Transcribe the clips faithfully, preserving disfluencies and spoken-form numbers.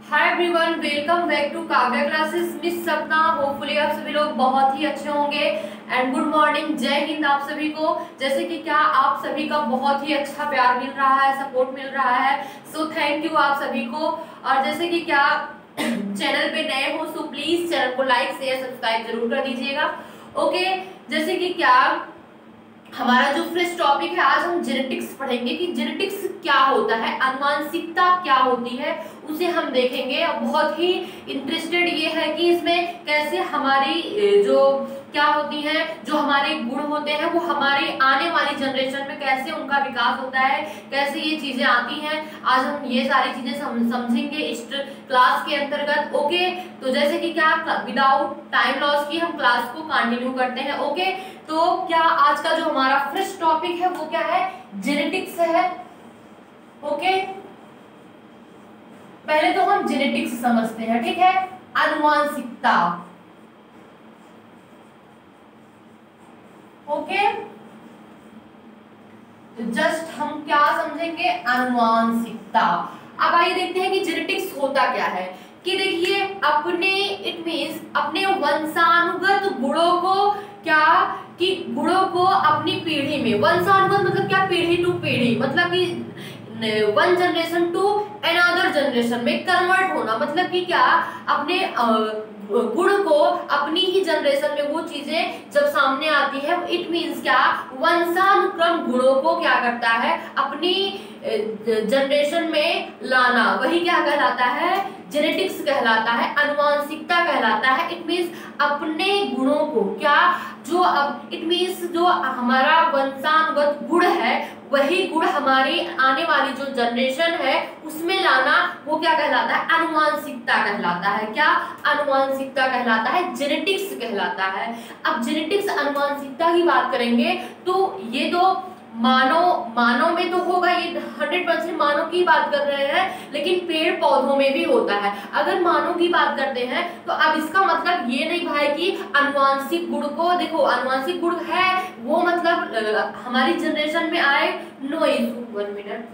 Hi everyone, welcome back to Kavya classes. Miss Sapna, hopefully आप सभी लोग बहुत ही अच्छे होंगे एंड गुड मॉर्निंग, जय हिंद आप सभी को। जैसे कि क्या आप सभी का बहुत ही अच्छा प्यार मिल रहा है, सपोर्ट मिल रहा है, सो थैंक यू आप सभी को। और जैसे कि क्या चैनल पे नए हो सो प्लीज चैनल को लाइक शेयर सब्सक्राइब जरूर कर दीजिएगा। ओके, जैसे कि क्या हमारा जो फ्रेश टॉपिक है, आज हम जेनेटिक्स पढ़ेंगे कि जेनेटिक्स क्या होता है, आनुवंशिकता क्या होती है, उसे हम देखेंगे। और बहुत ही इंटरेस्टेड ये है कि इसमें कैसे हमारी जो क्या होती है, जो हमारे गुण होते हैं, वो हमारे आने वाली जनरेशन में कैसे उनका विकास होता है, कैसे ये चीजें आती हैं। आज हम ये सारी चीजें सम, समझेंगे इस क्लास के अंतर्गत। ओके, तो जैसे कि क्या विदाउट टाइम लॉस की हम क्लास को कंटिन्यू करते हैं। ओके, तो क्या आज का जो हमारा फर्स्ट टॉपिक है वो क्या है, जेनेटिक्स है। ओके, पहले तो हम जेनेटिक्स समझते हैं, ठीक है। आनुवंशिकता, ओके, तो जस्ट हम क्या समझेंगे, आनुवंशिकता। अब आइए देखते हैं कि जेनेटिक्स होता क्या है। कि देखिए, अपने इट मींस अपने वंशानुगत गुणों को क्या कि गुणों को अपनी पीढ़ी में, वंशानुगत मतलब क्या, पीढ़ी टू पीढ़ी, मतलब कि one generation to another generation में कन्वर्ट होना। मतलब कि क्या, अपने गुण को अपनी ही जनरेशन में वो चीजें जब सामने आती है, इट मींस क्या, वंशानुक्रम गुणों को क्या करता है, अपनी जनरेशन में लाना, वही क्या कहलाता है, जेनेटिक्स कहलाता है, आनुवंशिकता कहलाता है। इट मींस अपने गुणों को क्या, जो अब इट मींस जो हमारा वंशानुगत गुण है, वही गुण हमारी आने वाली जो जनरेशन है उसमें लाना, वो क्या कहलाता है, आनुवंशिकता कहलाता है। क्या, आनुवंशिकता कहलाता है, जेनेटिक्स कहलाता है। अब जेनेटिक्स आनुवंशिकता की बात करेंगे तो ये तो मानव मानव में तो होगा, ये हंड्रेड परसेंट मानव की बात कर रहे हैं, लेकिन पेड़ पौधों में भी होता है। अगर मानव की बात करते हैं तो अब इसका मतलब ये नहीं भाई कि आनुवंशिक गुण को, देखो आनुवंशिक गुण है वो मतलब हमारी जनरेशन में आए, नो इशू। वन मिनट,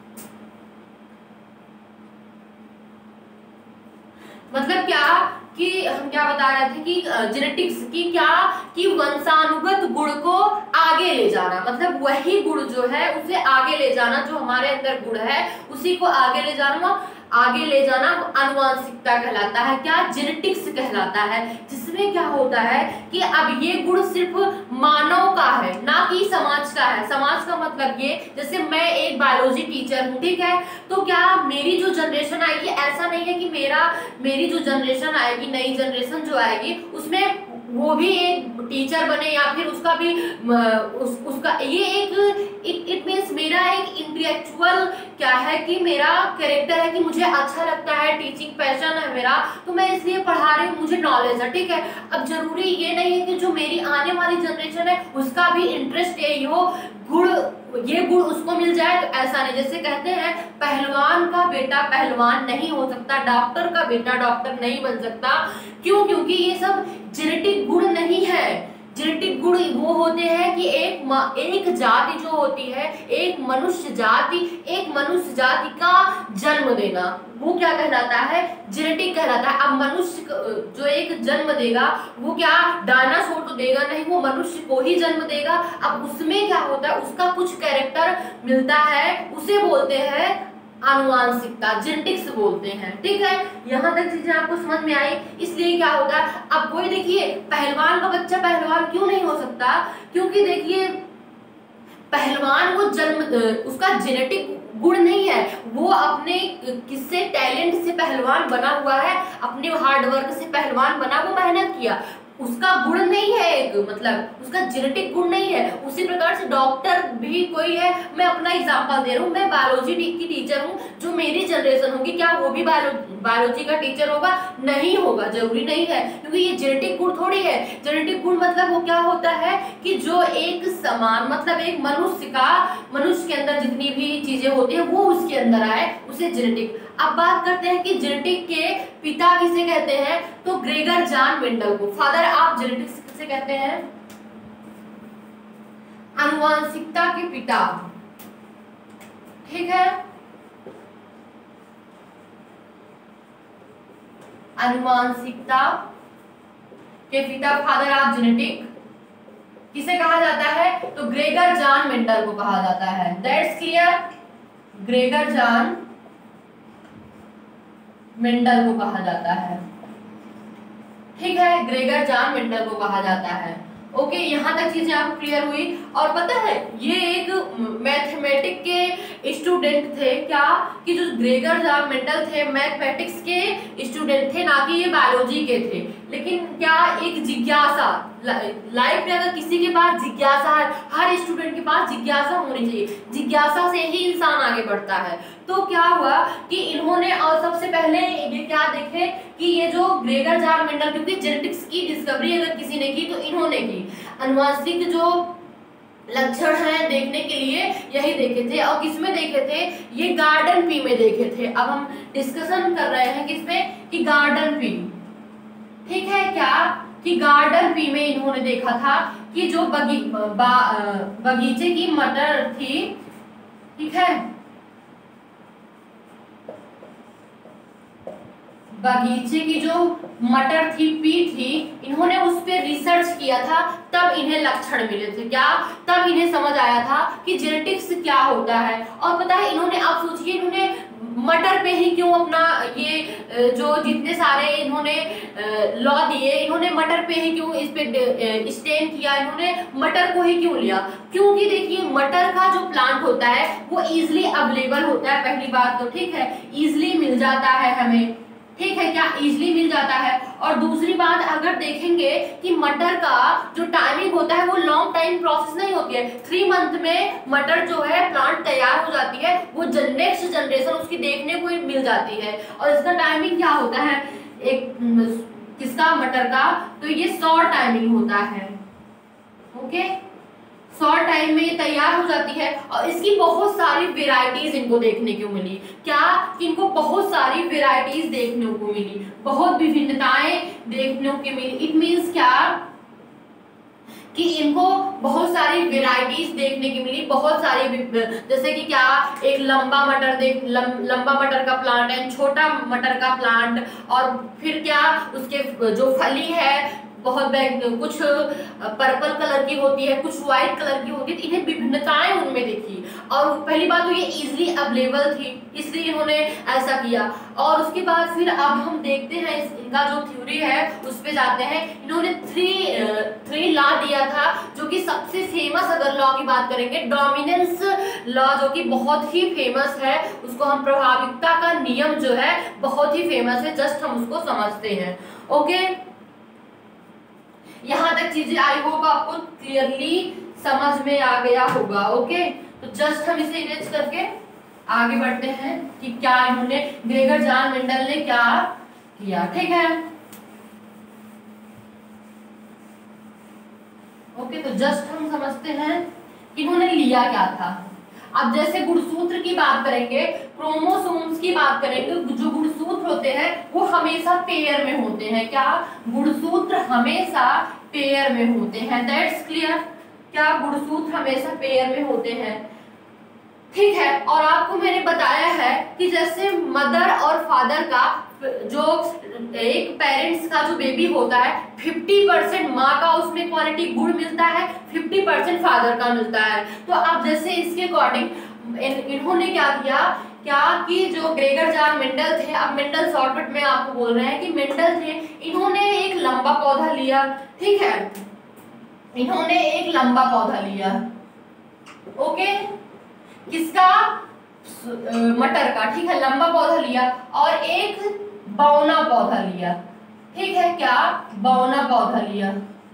मतलब क्या कि हम क्या बता रहे थे कि जेनेटिक्स की क्या, कि वंशानुगत गुण को आगे ले जाना, मतलब वही गुण जो है उसे आगे ले जाना, जो हमारे अंदर गुण है उसी को आगे ले जाना, आगे ले जाना आनुवंशिकता कहलाता है। क्या, जेनेटिक्स कहलाता है। जिसमें क्या होता है कि अब ये गुण सिर्फ मानव का है, ना कि समाज का है। समाज का मतलब ये, जैसे मैं एक बायोलॉजी टीचर हूँ, ठीक है, तो क्या मेरी जो जनरेशन आएगी, ऐसा नहीं है कि मेरा मेरी जो जनरेशन आएगी, नई जनरेशन जो आएगी, उसमें वो भी एक टीचर बने या फिर उसका भी उस, उसका ये एक इट इट मींस मेरा एक इंटेलेक्चुअल क्या है कि मेरा कैरेक्टर है कि मुझे अच्छा लगता है, टीचिंग पैशन है मेरा, तो मैं इसलिए पढ़ा रही हूँ, मुझे नॉलेज है, ठीक है। अब जरूरी ये नहीं है कि जो मेरी आने वाली जनरेशन है उसका भी इंटरेस्ट यही हो, गुण ये गुण उसको मिल जाए, तो ऐसा नहीं। जैसे कहते हैं, पहलवान का बेटा पहलवान नहीं हो सकता, डॉक्टर का बेटा डॉक्टर नहीं बन सकता। क्यों? क्योंकि ये सब जेनेटिक गुण नहीं है। जेनेटिक गुण वो होते हैं कि एक एक जाति जो होती है, एक मनुष्य जाति एक मनुष्य जाति का जन्म देना, वो क्या कहलाता है, जेनेटिक कहलाता है। अब मनुष्य जो एक जन्म देगा वो क्या डायनासोर तो देगा नहीं, वो मनुष्य को ही जन्म देगा। अब उसमें क्या होता है, उसका कुछ कैरेक्टर मिलता है, उसे बोलते हैं आनुवंशिकता, जेनेटिक्स बोलते हैं, ठीक है। यहाँ तक चीजें आपको समझ में आई। इसलिए क्या होता है, अब कोई देखिए पहलवान का बच्चा पहलवान क्यों नहीं हो सकता, क्योंकि देखिए पहलवान वो जन्म उसका जेनेटिक गुण नहीं है, वो अपने किससे टैलेंट से पहलवान बना हुआ है, अपने हार्ड वर्क से पहलवान बना, वो मेहनत किया, उसका गुण नहीं है, एक मतलब उसका जेनेटिक गुण नहीं है। उसी प्रकार से डॉक्टर भी कोई है, मैं अपना एग्जांपल दे रहा हूँ, मैं बायोलॉजी की टीचर हूँ, जो मेरी जनरेशन होगी क्या वो भी बायोलॉजी का टीचर होगा? नहीं होगा, जरूरी नहीं है, क्योंकि ये जेनेटिक गुण थोड़ी है। जेनेटिक गुण मतलब वो क्या होता है कि जो एक समान, मतलब एक मनुष्य का मनुष्य के अंदर जितनी भी चीजें होती है वो उसके अंदर आए, उसे जेनेटिक। अब बात करते हैं कि जेनेटिक के पिता किसे कहते हैं, तो ग्रेगर जॉन मेंडल को फादर ऑफ जेनेटिक्स किसे कहते हैं, आनुवंशिकता के पिता, ठीक है। अनुवांशिकता के पिता, फादर ऑफ जेनेटिक किसे कहा जाता है? तो ग्रेगर जॉन मेंडल को कहा जाता है। That's clear. Gregor John Mendel को कहा जाता है, ठीक है, ग्रेगर जॉन मेंडल को कहा जाता है। ओके, यहाँ तक चीजें आपको क्लियर हुई। और पता है ये एक मैथमेटिक के स्टूडेंट थे, क्या कि जो ग्रेगर जॉन मेंडल थे मैथमेटिक्स के स्टूडेंट थे, ना कि ये बायोलॉजी के थे। लेकिन क्या एक जिज्ञासा, लाइफ में अगर किसी के पास जिज्ञासा है, हर स्टूडेंट के पास जिज्ञासा होनी चाहिए, जिज्ञासा से ही इंसान आगे बढ़ता है। तो क्या हुआ कि इन्होंने, और सबसे पहले ये क्या देखे कि ये जो ग्रेगर जॉन मेंडल, क्योंकि जेनेटिक्स की डिस्कवरी अगर किसी ने की तो इन्होंने की, अनुवांशिक जो लक्षण हैं देखने के लिए यही देखे थे। और किसमें देखे थे? ये गार्डन पी में देखे थे। अब हम डिस्कशन कर रहे हैं किसमें? कि गार्डन पी, ठीक है, क्या कि गार्डन पी में इन्होंने देखा था कि जो बगी, बा, बगीचे की मटर थी, ठीक है, बगीचे की जो मटर थी, पी थी, इन्होंने उस पे रिसर्च किया था, तब इन्हें लक्षण मिले थे। क्या? तब इन्हें समझ आया था कि जेनेटिक्स क्या होता है। और पता है इन्होंने, आप सोचिए, इन्होंने मटर पे ही क्यों अपना ये जो जितने सारे इन्होंने लॉ दिए, इन्होंने मटर पे ही क्यों इस पे स्टेन किया, इन्होंने मटर को ही क्यों लिया? क्योंकि देखिए मटर का जो प्लांट होता है वो इजिली अवेलेबल होता है, पहली बात तो, ठीक है, इजिली मिल जाता है हमें, ठीक है, क्या इजिली मिल जाता है। और दूसरी बात अगर देखेंगे कि मटर का जो टाइमिंग होता है वो लॉन्ग टाइम प्रोसेस नहीं होती है, थ्री मंथ में मटर जो है प्लांट तैयार हो जाती है, वो नेक्स्ट जनरेशन उसकी देखने को मिल जाती है। और इसका टाइमिंग क्या होता है, एक किसका, मटर का, तो ये शॉर्ट टाइमिंग होता है। ओके, शॉर्ट टाइम में ये तैयार हो जाती है। और इसकी बहुत सारी वेराइटीज इनको देखने को मिली। क्या? कि इनको बहुत सारी वेराइटीज देखने को मिली, बहुत विभिन्नताएं देखने को मिली। इट मींस क्या कि इनको बहुत सारी वेराइटीज देखने की मिली, बहुत सारी, जैसे कि क्या, एक लंबा मटर देख लम, लंबा मटर का प्लांट है, छोटा मटर का प्लांट, और फिर क्या उसके जो फली है बहुत कुछ पर्पल कलर की होती है, कुछ व्हाइट कलर की होती है, इन्हें विभिन्नताएं उनमें देखी। और पहली बात तो ये इजीली अवेलेबल थी, इसलिए इन्होंने ऐसा किया। और उसके बाद फिर अब हम देखते हैं इनका जो थ्योरी है उस पे जाते हैं। इन्होंने थ्री थ्री लॉ दिया था, जो कि सबसे फेमस, अगर लॉ की बात करेंगे, डोमिनेंस लॉ, जो कि बहुत ही फेमस है, उसको हम प्रभाविकता का नियम जो है बहुत ही फेमस है, जस्ट हम उसको समझते हैं। ओके, यहाँ तक चीजें आई होप आपको क्लियरली समझ में आ गया होगा। ओके, तो जस्ट हम इसे इरेज करके आगे बढ़ते हैं कि क्या इन्होंने, ग्रेगर जॉन मेंडल ने क्या किया, ठीक है। ओके, तो जस्ट हम समझते हैं कि इन्होंने लिया क्या था। अब जैसे गुणसूत्र की बात करेंगे, क्रोमोसोम्स की बात करेंगे, जो गुणसूत्र होते हैं वो हमेशा पेयर में होते हैं। क्या? गुणसूत्र हमेशा पेयर में होते हैं। That's clear. क्या? गुणसूत्र हमेशा पेयर में होते हैं, ठीक है। और आपको मैंने बताया है कि जैसे मदर और फादर का, जो एक पेरेंट्स का जो बेबी होता है, फिफ्टी परसेंट माँ का उसमें क्वालिटी गुण मिलता है, फिफ्टी परसेंट फादर का मिलता है। तो अब जैसे इसके अकॉर्डिंग इन्होंने क्या किया, क्या कि जो ग्रेगर जॉन मेंडल थे, अब मेंडल शॉर्टकट में आपको बोल रहे हैं कि मेंडल थे, इन्होंने एक लंबा पौधा लिया, ठीक है, इन्होंने एक लंबा पौधा लिया। ओके, किसका? मटर का, ठीक है, लंबा पौधा लिया, और एक बौना पौधा लिया, ठीक है, क्या? बौना पौधा लिया।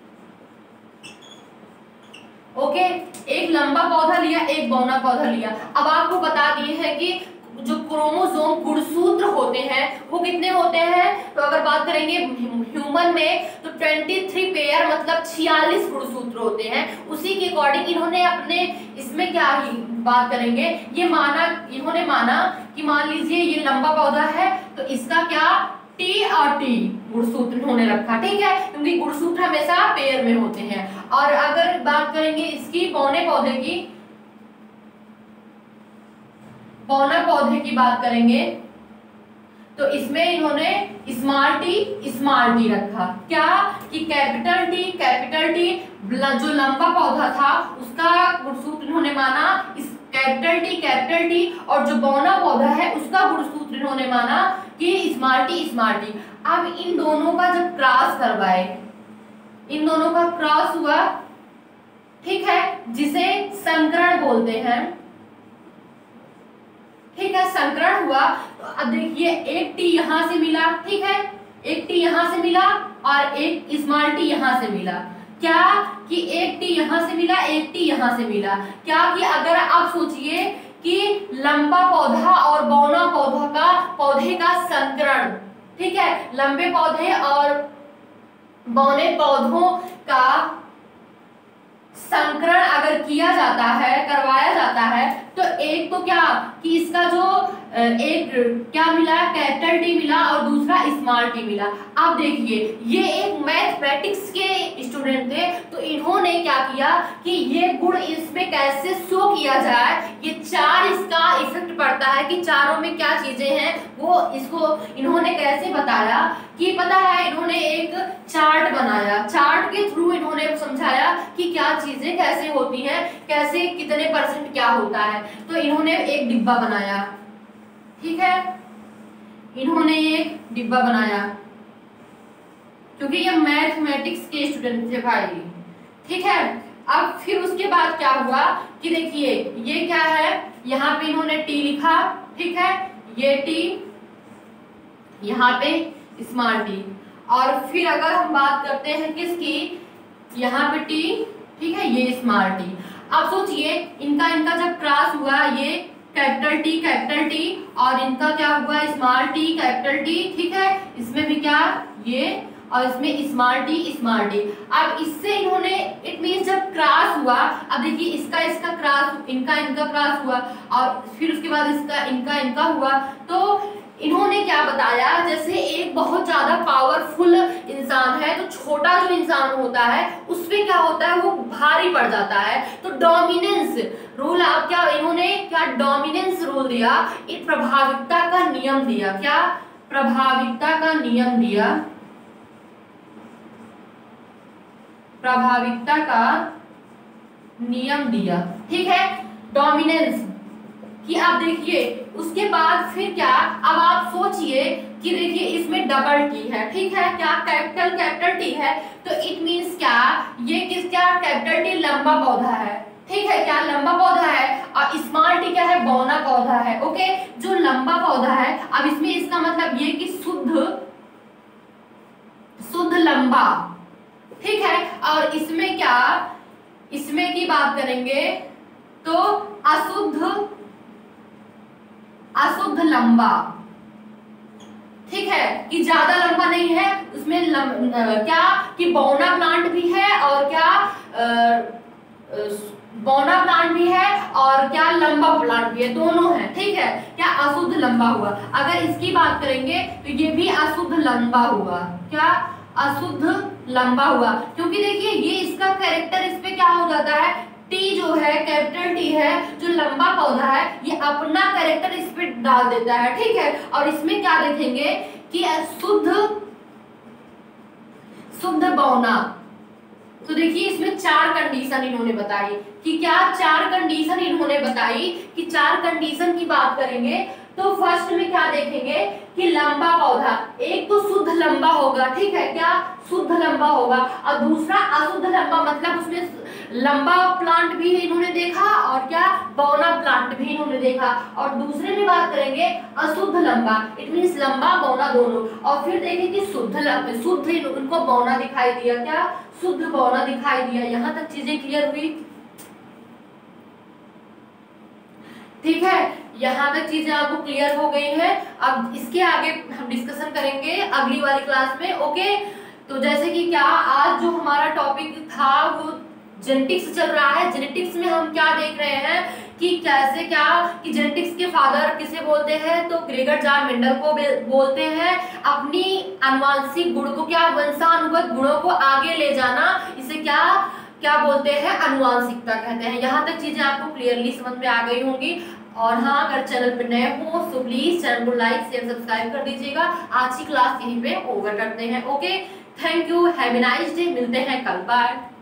ओके, एक लंबा पौधा लिया, एक बौना पौधा लिया। अब आपको बता दिए हैं कि जो क्रोमोसोम गुणसूत्र होते हैं वो कितने होते हैं। तो अगर बात करेंगे ह्यूमन में तो तेईस पेयर, मतलब छियालीस गुणसूत्र होते हैं। उसी के अकॉर्डिंग इन्होंने अपने इसमें क्या ही बात करेंगे, ये माना, इन्होंने माना कि मान लीजिए ये लंबा पौधा है तो इसका क्या, टी और टी गुणसूत्र इन्होंने रखा, ठीक है, क्योंकि गुणसूत्र हमेशा पेयर में होते हैं। और अगर बात करेंगे इसकी बौने पौधे की, बौना पौधे की बात करेंगे तो इसमें इन्होंने स्मॉल टी स्मॉल टी रखा। क्या कि कैपिटल टी कैपिटल टी जो लंबा पौधा था उसका गुणसूत्र इन्होंने माना इस कैपिटल टी कैपिटल टी, और जो बौना पौधा है उसका गुणसूत्र इन्होंने माना कि स्मॉल टी स्मॉल टी। अब इन दोनों का जब क्रॉस करवाए, इन दोनों का क्रॉस हुआ, ठीक है, जिसे संकरण बोलते हैं, ठीक है, संकरण हुआ। तो अब देखिए एक टी यहां से मिला, ठीक है, एक टी यहां से मिला और एक स्मॉल टी यहां से मिला। क्या कि एक टी यहां से मिला, एक टी यहां से मिला। क्या कि अगर आप सोचिए कि लंबा पौधा और बौना पौधा का पौधे का संकरण, ठीक है, लंबे पौधे और बौने पौधों का संकरण अगर किया जाता है, करवाया जाता है, तो एक तो क्या कि इसका जो एक क्या मिला, कैपिटल टी मिला और दूसरा स्मॉल टी मिला। अब देखिए ये एक मैथमेटिक्स के स्टूडेंट थे, तो इन्होंने क्या किया कि ये गुण इसमें कैसे शो किया जाए, ये चार इसका इफेक्ट पड़ता है कि चारों में क्या चीजें हैं, वो इसको इन्होंने कैसे बताया कि पता है, इन्होंने एक चार्ट बनाया, चार्ट के थ्रू इन्होंने समझाया कि क्या चीजें कैसे होती हैं, कैसे कितने परसेंट क्या होता है। तो इन्होंने एक डिब्बा बनाया, ठीक है, इन्होंने एक डिब्बा बनाया क्योंकि ये मैथमेटिक्स के स्टूडेंट थे भाई, ठीक है। अब फिर उसके बाद क्या हुआ कि देखिए ये क्या है, यहाँ पे इन्होंने टी लिखा, ठीक है, ये टी, यहाँ पे स्मॉल टी, और फिर अगर हम बात करते हैं किसकी, यहाँ पे टी, ठीक है, ये स्मॉल टी। अब सोचिए इनका इनका जब क्रॉस हुआ, ये कैपिटल टी कैपिटल टी और इनका क्या हुआ, स्मॉल टी कैपिटल टी, ठीक है, इसमें भी क्या ये और इसमें स्मॉल टी स्मॉल टी। अब इससे इन्होंने इट मींस जब क्रॉस हुआ, अब देखिए इसका इसका क्रॉस, इनका इनका क्रॉस हुआ और फिर उसके बाद इसका इनका इनका हुआ, तो इन्होंने क्या बताया, जैसे एक बहुत ज्यादा पावरफुल इंसान है तो छोटा जो इंसान होता है उस पे क्या होता है, वो भारी पड़ जाता है। तो डोमिनेंस रूल, आप क्या इन्होंने क्या डोमिनेंस रूल दिया, एक प्रभाविकता का नियम दिया, क्या प्रभाविकता का नियम दिया, प्रभाविकता का नियम दिया, ठीक है, डोमिनेंस कि आप देखिए उसके बाद फिर क्या, अब आप सोचिए कि देखिए इसमें डबल टी है, ठीक है, क्या कैपिटल कैपिटल टी है, तो इट मींस क्या ये किस क्या कैपिटल टी लंबा पौधा है, ठीक है, क्या लंबा पौधा है, और स्मॉल टी क्या है, बौना पौधा है। ओके, जो लंबा पौधा है, अब इसमें इसका मतलब ये कि शुद्ध शुद्ध लंबा, ठीक है, और इसमें क्या, इसमें की बात करेंगे तो अशुद्ध अशुद्ध लंबा, ठीक है, कि ज्यादा लंबा नहीं है, उसमें लम, क्या कि बौना प्लांट भी है और क्या बौना प्लांट भी है और क्या लंबा प्लांट भी है, दोनों है, ठीक है, क्या अशुद्ध लंबा हुआ। अगर इसकी बात करेंगे तो ये भी अशुद्ध लंबा हुआ, क्या अशुद्ध लंबा हुआ, क्योंकि देखिए ये इसका कैरेक्टर इस पे क्या हो जाता है, टी जो है कैपिटल टी है जो लंबा पौधा है, ये अपना कैरेक्टर इस पे डाल देता है, ठीक है, और इसमें क्या देखेंगे कि शुद्ध शुद्ध बौना। तो देखिए इसमें चार कंडीशन इन्होंने बताई कि क्या चार कंडीशन इन्होंने बताई कि चार कंडीशन की बात करेंगे तो फर्स्ट में क्या देखेंगे कि लंबा पौधा, एक तो शुद्ध लंबा होगा, ठीक है, क्या शुद्ध लंबा होगा, और दूसरा अशुद्ध लंबा, मतलब उसमें लंबा प्लांट भी इन्होंने देखा और क्या बौना प्लांट भी इन्होंने देखा, और दूसरे में बात करेंगे अशुद्ध लंबा, इट मींस लंबा बौना दोनों, और फिर देखें कि शुद्ध लंबा, शुद्ध उनको बौना दिखाई दिया, क्या शुद्ध बौना दिखाई दिया। यहाँ तक चीजें क्लियर हुई, ठीक है, यहाँ तक चीजें आपको क्लियर हो गई है। अब इसके आगे हम डिस्कशन करेंगे अगली वाली क्लास में। ओके, तो जैसे कि क्या आज जो हमारा टॉपिक था वो जेनेटिक्स चल रहा है। जेनेटिक्स में हम क्या देख रहे हैं कि कैसे क्या कि जेनेटिक्स के फादर किसे बोलते हैं, तो ग्रेगर जार मेंडल को बोलते हैं। अपनी आनुवंशिक गुण को क्या वंशानुगत गुणों को आगे ले जाना, इसे क्या क्या बोलते हैं, आनुवंशिकता कहते हैं। यहाँ तक चीजें आपको क्लियरली समझ में आ गई होंगी। और हाँ, अगर चैनल पे नए हो तो प्लीज चैनल को लाइक शेयर सब्सक्राइब कर दीजिएगा। आज की क्लास यहीं पे ओवर करते हैं। Okay, thank you, have a nice day, मिलते हैं कल, बाय।